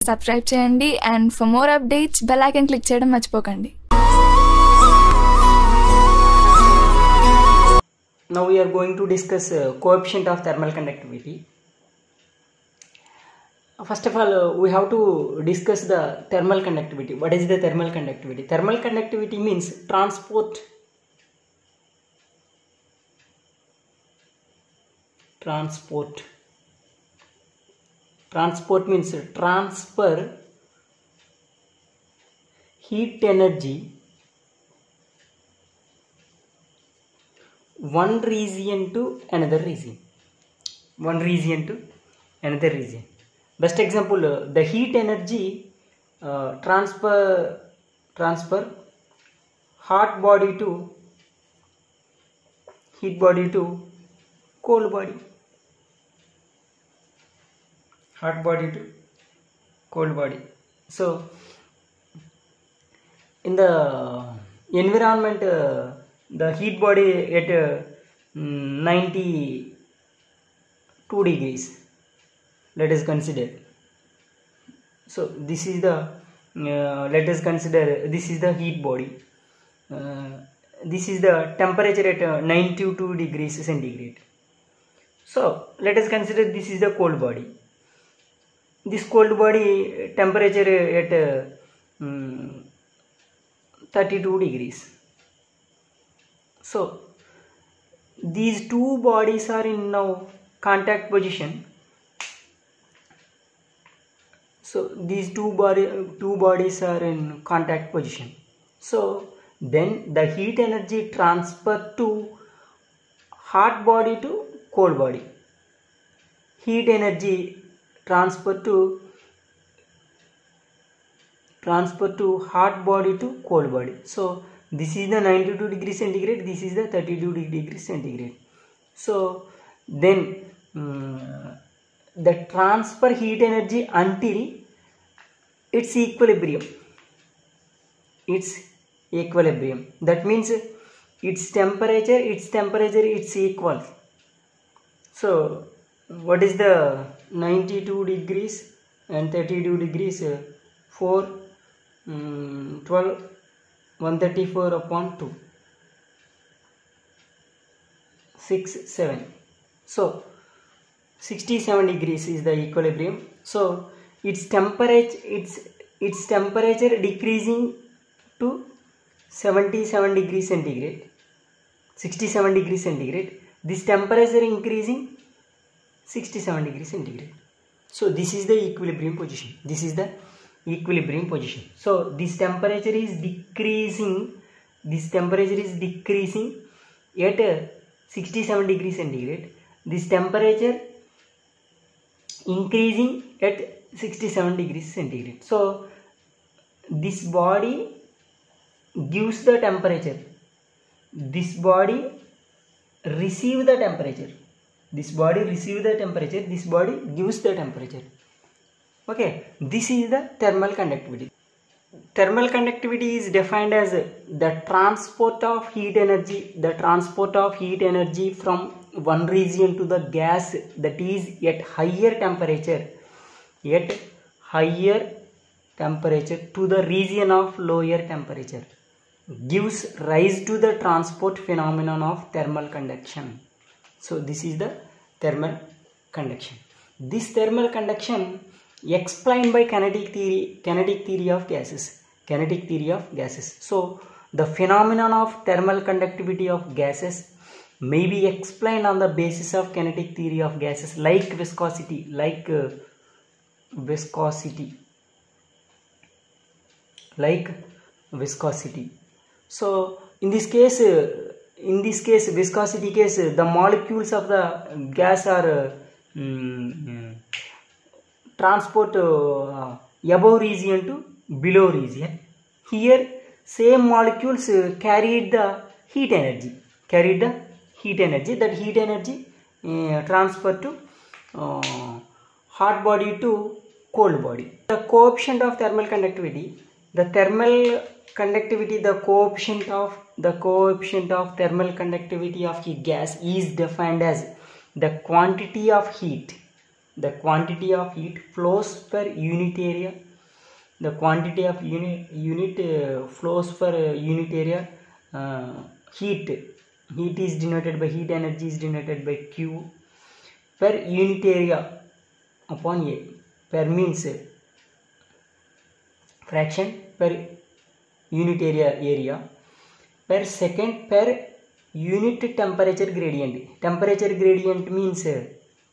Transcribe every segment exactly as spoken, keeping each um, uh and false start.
Subscribe చేయండి and for more updates bell icon click చేయడం మర్చిపోకండి. Now we are going to discuss uh, coefficient of thermal conductivity. First of all, uh, we have to discuss the thermal conductivity. What is the thermal conductivity? Thermal conductivity means transport transport transport means transfer heat energy one region to another region one region to another region. Best example, uh, the heat energy uh, transfer transfer hot body to heat body to cold body, hot body to cold body. So in the environment, uh, the heat body at uh, ninety-two degrees, let us consider. So this is the uh, let us consider this is the heat body. Uh, this is the temperature at uh, ninety-two degrees centigrade. So let us consider this is the cold body. This cold body temperature at uh, um, thirty-two degrees. So these two bodies are in now contact position. So these two body two bodies are in contact position. So then the heat energy transfer to hot body to cold body. Heat energy transfer to transfer to hot body to cold body. So this is the ninety-two degree centigrade, this is the thirty-two degree centigrade. So then um, the transfer heat energy until its equilibrium, its equilibrium. That means its temperature, its temperature, it's equal. So what is the ninety-two degrees and thirty-two degrees? Uh, four, um, twelve, one thirty-four upon two, six, seven. So sixty-seven degrees is the equilibrium. So its temperature its its temperature decreasing to seventy-seven degrees centigrade, sixty-seven degrees centigrade. This temperature increasing sixty-seven degrees centigrade. So this is the equilibrium position. This is the equilibrium position. So this temperature is decreasing this temperature is decreasing at uh, sixty-seven degrees centigrade. This temperature increasing at sixty-seven degrees centigrade. So this body gives the temperature, this body receive the temperature, this body receive the temperature, this body gives the temperature. Okay, this is the thermal conductivity. Thermal conductivity is defined as the transport of heat energy, the transport of heat energy from one region to the gas that is at higher temperature, at higher temperature to the region of lower temperature, gives rise to the transport phenomenon of thermal conduction. So this is the thermal conduction. This thermal conduction explained by kinetic theory, kinetic theory of gases, kinetic theory of gases. So the phenomenon of thermal conductivity of gases may be explained on the basis of kinetic theory of gases, like viscosity, like uh, viscosity, like viscosity. So in this case, uh, in this case, viscosity case, uh, the molecules of the gas are uh, mm, transport uh, above region to below region. Here same molecules uh, carried the heat energy, carried the heat energy. That heat energy uh, transfer to uh, hot body to cold body. The coefficient of thermal conductivity, the thermal conductivity, the coefficient of the coefficient of thermal conductivity of a gas is defined as the quantity of heat the quantity of heat flows per unit area. The quantity of unit unit uh, flows per uh, unit area. Uh, heat heat is denoted by heat energy is denoted by Q per unit area upon A. Per means uh, fraction per unit area area per second per unit temperature gradient. Temperature gradient means uh,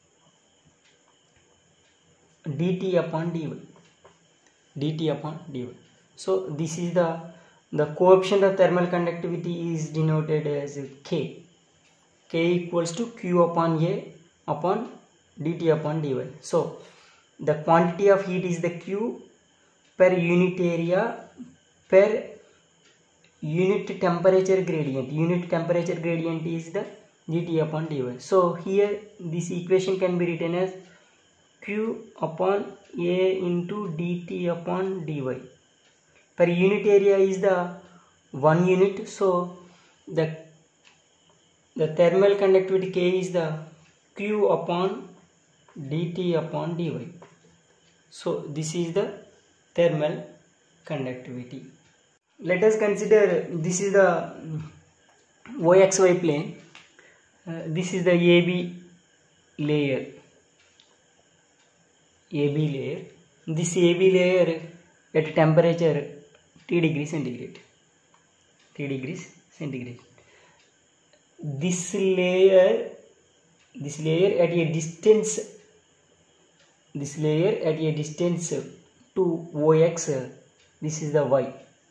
dt upon dy. dt upon dy. So this is the the coefficient of thermal conductivity is denoted as K. K equals to Q upon A upon dt upon dy. So the quantity of heat is the Q per unit area per unit temperature gradient. Unit temperature gradient is the dt upon dy. So here this equation can be written as Q upon A into dt upon dy. Per unit area is the one unit, so the the thermal conductivity K is the Q upon dt upon dy. So this is the thermal conductivity. Let us consider this is the Y X Y plane. Uh, this is the A B layer. A B layer. This A B layer at temperature T degrees centigrade. T degrees centigrade. This layer, this layer at a distance, this layer at a distance to O X. This is the Y.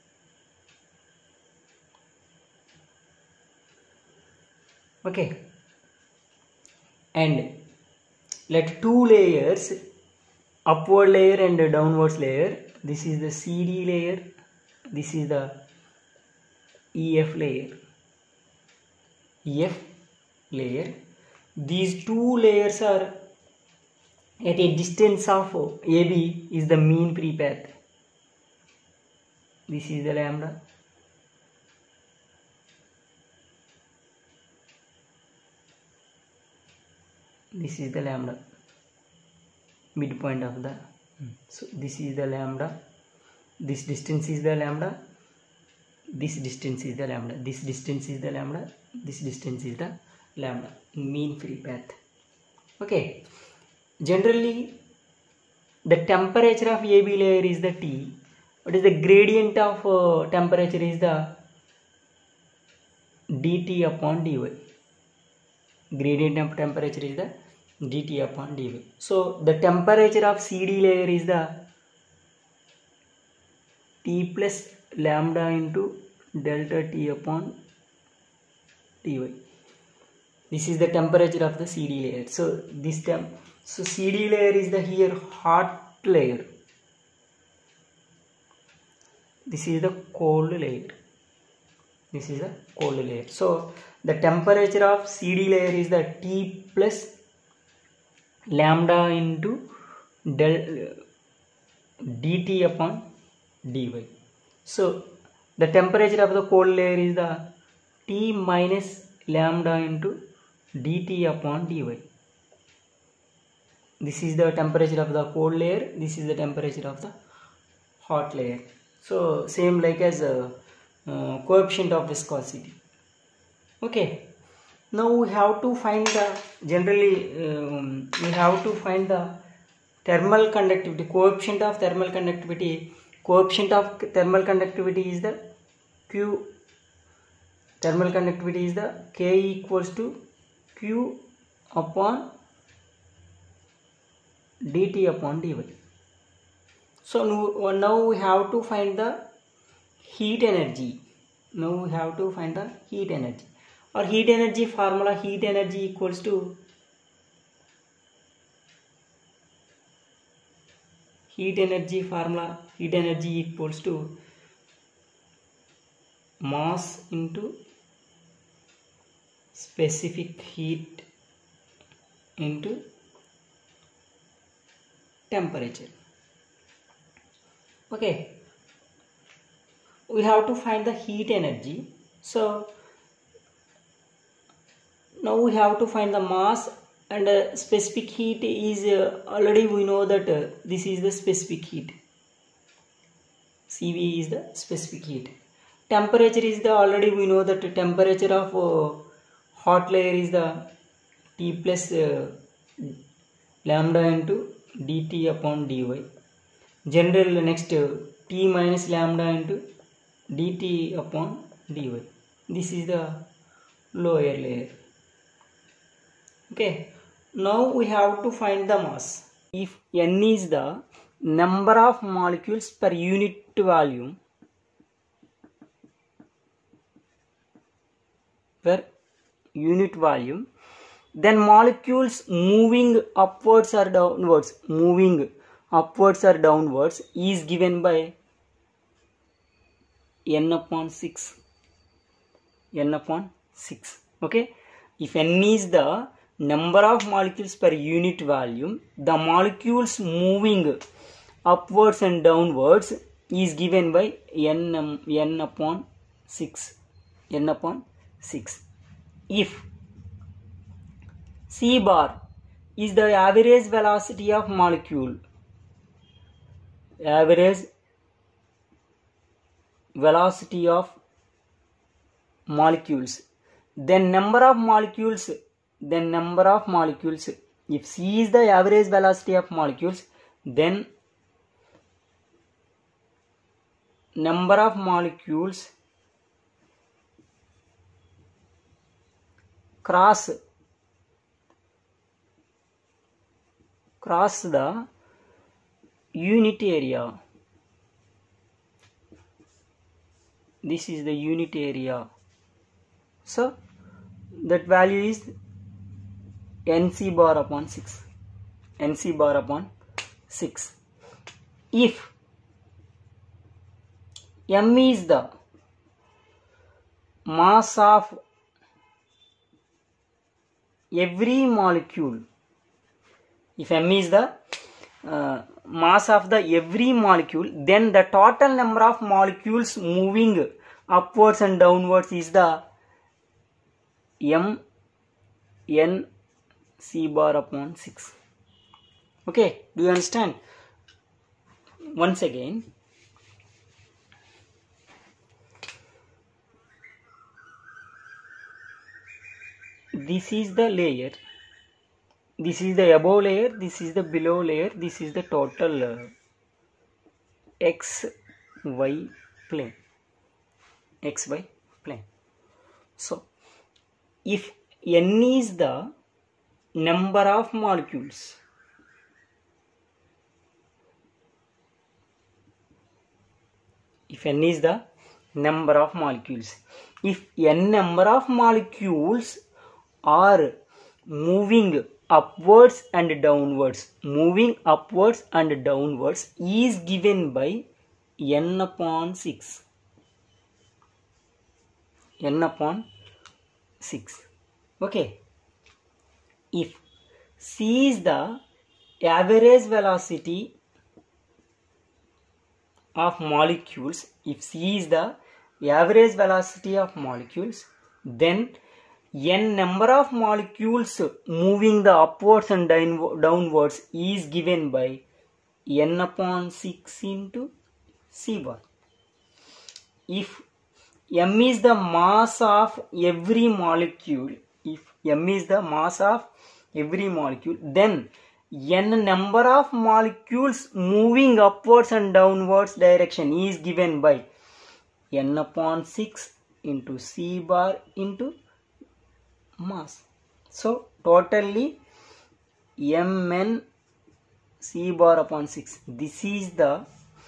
Okay. And let two layers, upward layer and downwards layer. This is the C D layer. This is the E F layer. E F layer. These two layers are at a distance of A B is the mean free path. This is the lambda. This is the lambda. Midpoint of the. So this is the lambda. This distance is the lambda. This distance is the lambda. This distance is the lambda. This distance is the lambda. Mean free path. Okay. Generally, the temperature of A B layer is the T. What is the gradient of uh, temperature is the dt upon dy. Gradient of temperature is the dt upon dy. So the temperature of C D layer is the T plus lambda into delta T upon dy. This is the temperature of the C D layer. So this temp so C D layer is the here hot layer. This is the cold layer. This is the cold layer. So the temperature of C D layer is the T plus lambda into del dt upon dy. So the temperature of the cold layer is the T minus lambda into dt upon dy. This is the temperature of the cold layer. This is the temperature of the hot layer. So same like as a uh, coefficient of viscosity. Okay. Now we have to find the generally um, we have to find the thermal conductivity, coefficient of thermal conductivity. Coefficient of thermal conductivity is the Q. Thermal conductivity is the K equals to Q upon dt upon dy. So now, now we have to find the heat energy. Now we have to find the heat energy. Or heat energy formula, heat energy equals to heat energy formula, heat energy equals to mass into specific heat into temperature. Okay, we have to find the heat energy. So now we have to find the mass and uh, specific heat is uh, already we know that uh, this is the specific heat. C V is the specific heat. Temperature is the already we know that temperature of uh, hot layer is the T plus uh, lambda into dt upon dy. General next uh, T minus lambda into dt upon dy. This is the lower layer. Okay, now we have to find the mass. If N is the number of molecules per unit volume per unit volume, then molecules moving upwards or downwards, moving upwards or downwards is given by N upon six. N upon six. Okay, if N is the number of molecules per unit volume, the molecules moving upwards and downwards is given by N, um, N upon six. N upon six. If C bar is the average velocity of molecule, average velocity of molecules, then number of molecules, then number of molecules, if C is the average velocity of molecules, then number of molecules cross cross the unit area. This is the unit area. So that value is N C bar upon six. N C bar upon six. If M is the mass of every molecule, if M is the uh, mass of the every molecule, then the total number of molecules moving upwards and downwards is the M N C bar upon six. Okay, do you understand? Once again, this is the layer, this is the above layer, this is the below layer, this is the total uh, X Y plane, X Y plane. So if N is the number of molecules, if N is the number of molecules, if N number of molecules are moving upwards and downwards, moving upwards and downwards is given by N upon six. N upon six. Okay. If C is the average velocity of molecules, if C is the average velocity of molecules, then N number of molecules moving the upwards and down, downwards is given by N upon six into C bar. If M is the mass of every molecule, if M is the mass of every molecule, then N number of molecules moving upwards and downwards direction is given by N upon six into C bar into mass. So totally M N C bar upon six. This is the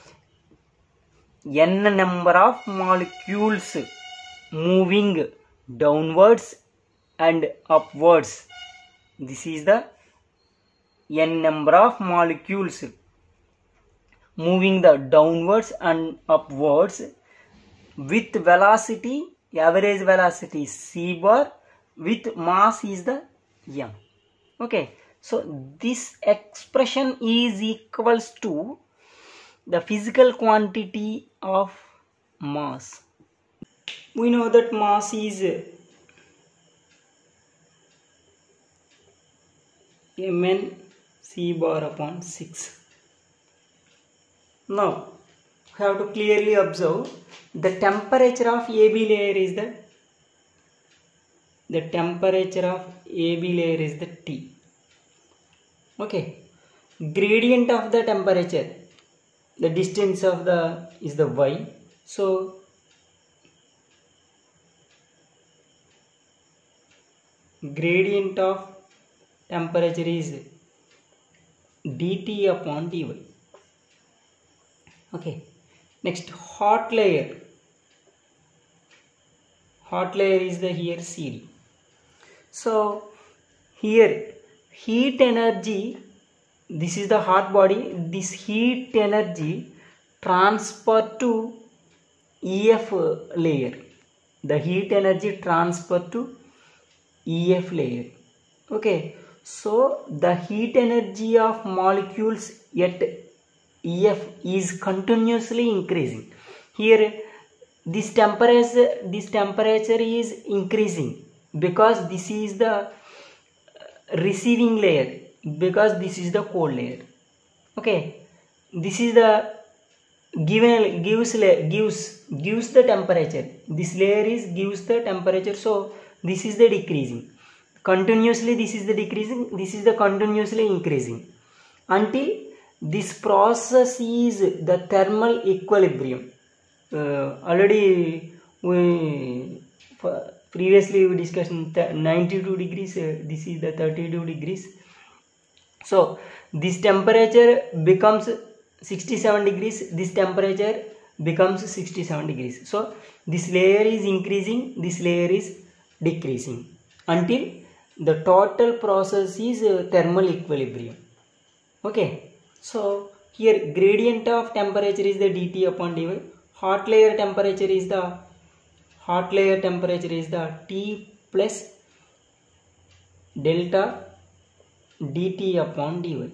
N number of molecules moving downwards and upwards. This is the N number of molecules moving the downwards and upwards with velocity, average velocity C bar, with mass is the M. Okay, so this expression is equals to the physical quantity of mass. We know that mass is mn c bar upon six. Now we have to clearly observe the temperature of A B layer is the the temperature of A B layer is the T. Okay, gradient of the temperature, the distance of the is the y. So gradient of temperature is dt upon dy. Okay, next hot layer. Hot layer is the here C D. So here heat energy, this is the hot body, this heat energy transfer to E F layer. The heat energy transfer to E F layer. Okay, so the heat energy of molecules at E F is continuously increasing. Here this temperature this temperature is increasing because this is the receiving layer, because this is the cold layer. Okay, this is the given gives gives gives the temperature. This layer is gives the temperature, so this is the decreasing. Continuously this is the decreasing, this is the continuously increasing until this process is the thermal equilibrium. Uh, already we previously we discussed ninety-two degrees, uh, this is the thirty-two degrees. So this temperature becomes sixty-seven degrees, this temperature becomes sixty-seven degrees. So this layer is increasing, this layer is decreasing until the total process is uh, thermal equilibrium. Okay, so here gradient of temperature is the dt upon dy. Hot layer temperature is the hot layer temperature is the T plus delta dt upon dy.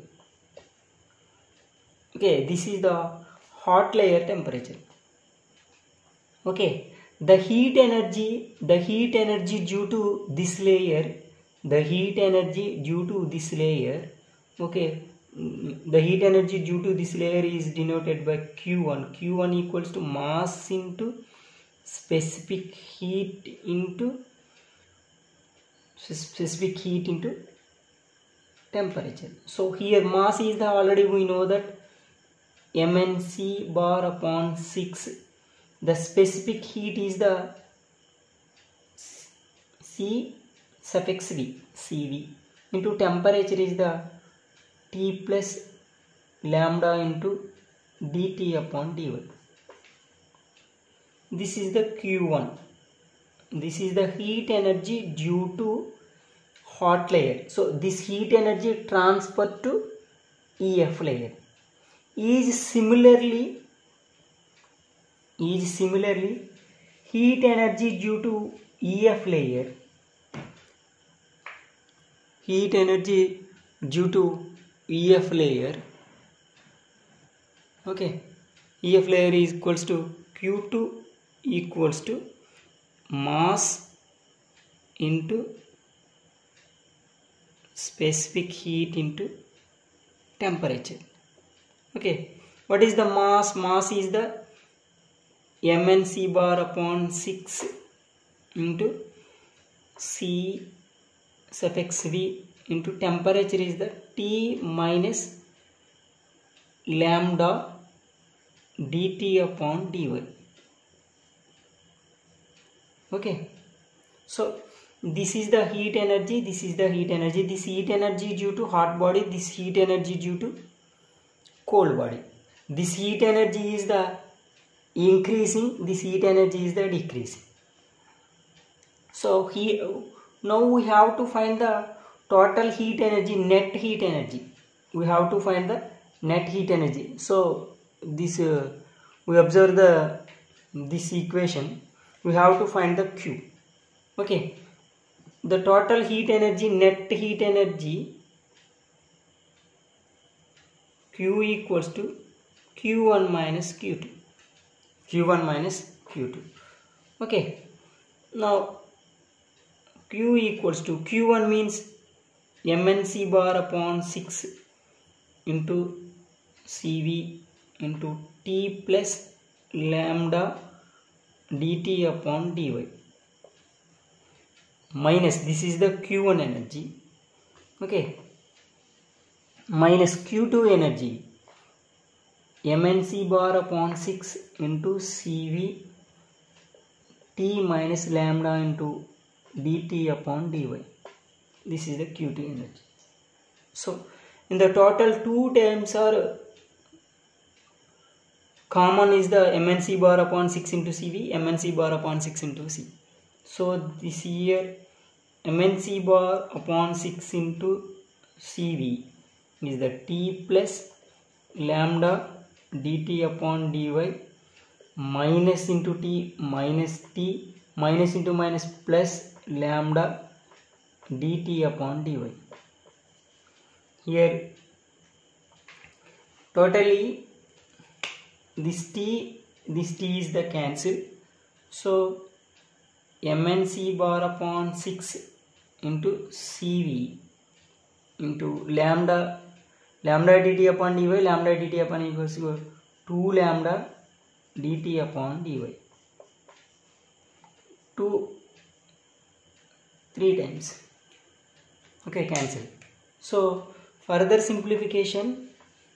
Okay, this is the hot layer temperature. Okay, the heat energy, the heat energy due to this layer, the heat energy due to this layer, okay, the heat energy due to this layer is denoted by Q one. Q one equals to mass into specific heat into specific heat into temperature. So here mass is the, already we know that mnc bar upon six. The specific heat is the C suffix V, C V, into temperature is the T plus lambda into dt upon dy. This is the Q one. This is the heat energy due to hot layer. So this heat energy transferred to E F layer is similarly is similarly heat energy due to E F layer, heat energy due to E F layer. Okay, E F layer is equals to Q two equals to mass into specific heat into temperature. Okay, what is the mass? Mass is the mnc bar upon six into C suffix V into temperature is the T minus lambda dt upon dy. Okay, so this is the heat energy, this is the heat energy, this heat energy due to hot body, this heat energy due to cold body. This heat energy is the increasing, this heat energy is the decreasing. So here now we have to find the total heat energy, net heat energy. We have to find the net heat energy. So this uh, we observe the this equation. We have to find the Q. Okay, the total heat energy, net heat energy, Q equals to Q one minus Q two. Q one minus Q two. Okay, now Q equals to Q one means mnc bar upon six into Cv into T plus lambda dt upon dy minus, this is the Q one energy, okay, minus Q two energy, mnc bar upon six into Cv T minus lambda into dt upon dy. This is the Q two energy. So in the total two terms are common is the mnc bar upon six into Cv, mnc bar upon six into C. So this here mnc bar upon six into Cv is the T plus lambda dt upon dy minus into T minus T minus into minus plus lambda dt upon dy. Here totally this T this T is the cancel, so mnc bar upon six into Cv into lambda lambda dt upon dy, lambda dt upon equals to two lambda dt upon dy, two three times, okay, cancel. So further simplification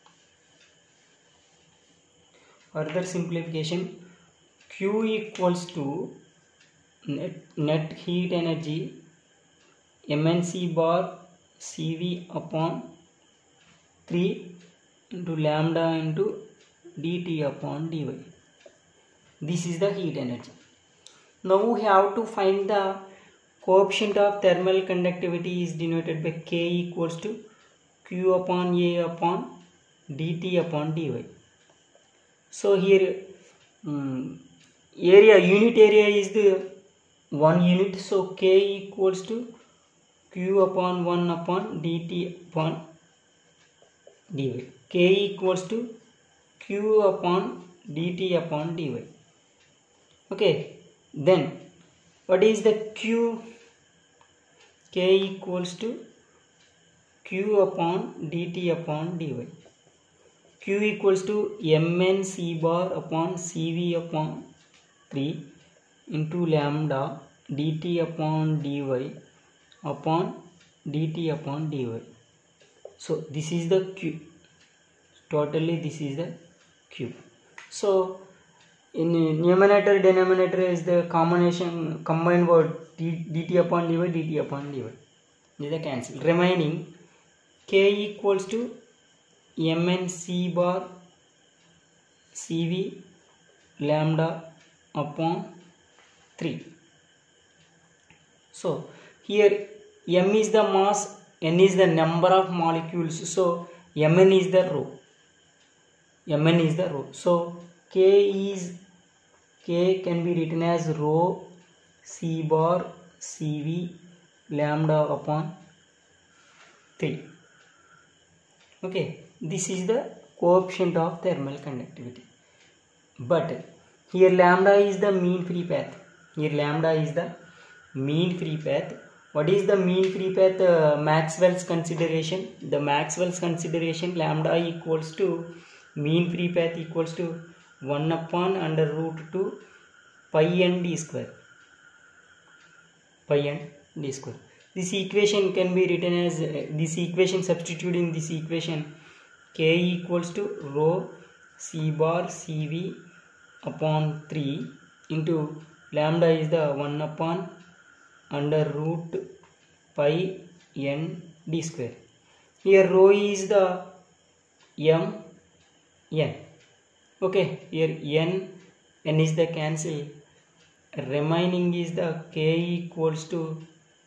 further simplification Q equals to net, net heat energy mnc bar Cv upon three into lambda into dt upon dy. This is the heat energy. Now we have to find the coefficient of thermal conductivity is denoted by K equals to Q upon A upon dt upon dy. So here um, area unit area is the one unit, so K equals to Q upon one upon dt upon dy. K equals to Q upon dt upon dy. Okay, then what is the Q? K equals to Q upon dt upon dy. Q equals to mnc bar upon Cv upon three into lambda dt upon dy upon dt upon dy. So this is the Q. Totally this is the Q. So in numerator denominator is the combination combined word dt upon dy, dt upon dy. This is the cancel. Remaining K equals to mnc bar Cv lambda upon three. So here m is the mass, n is the number of molecules, so mn is the rho. Mn is the rho. So K is K can be written as rho C bar Cv lambda upon three. Okay, this is the coefficient of thermal conductivity. But here lambda is the mean free path. Here lambda is the mean free path. What is the mean free path? Uh, Maxwell's consideration. The Maxwell's consideration lambda equals to mean free path equals to one upon under root two pi n d square. Pi n d square. This equation can be written as uh, this equation, substituting this equation, K equals to rho C bar Cv upon three into lambda is the one upon under root pi n d square. Here rho is the m n. Okay, here n n is the cancel. Remaining is the K equals to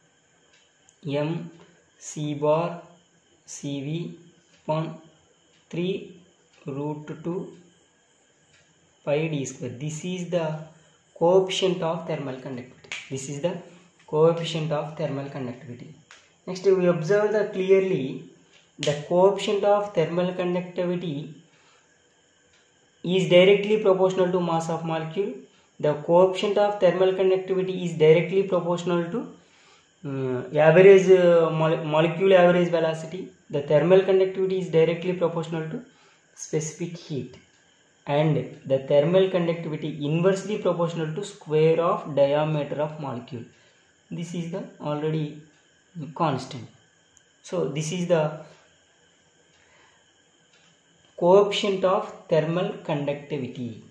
m C bar Cv upon three root two pi d square. This is the coefficient of thermal conductivity. This is the coefficient of thermal conductivity. Next we observe that clearly the coefficient of thermal conductivity is directly proportional to mass of molecule. The coefficient of thermal conductivity is directly proportional to uh, average uh, mole- molecule average velocity, the thermal conductivity is directly proportional to specific heat, and the thermal conductivity inversely proportional to square of diameter of molecule. This is the already constant. So this is the coefficient of thermal conductivity.